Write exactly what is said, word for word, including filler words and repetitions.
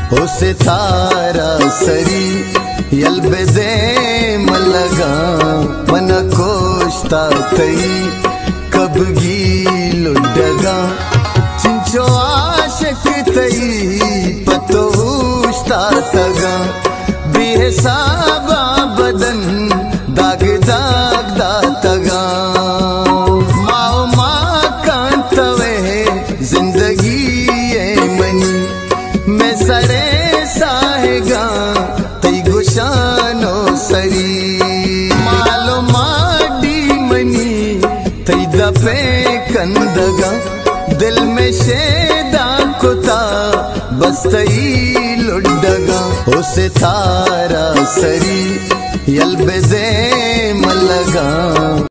उसे तारा सरी यल्बेदे मलगा मन कोष्ता तई कब गीलुडगा चिंचो आशिक तई पतोष्ता तगा बेहसाबा बदन दाग दाग दातगा माओ माँ कांतवे जिंदगी ये मनी मैं सरे साहेगा तई गुशानो सरी मालो माडी मनी तई दफे कंदगा दिल में शेदा कुता बस तई लुडगा उसे तारा सरी यल्बेदे मलगा।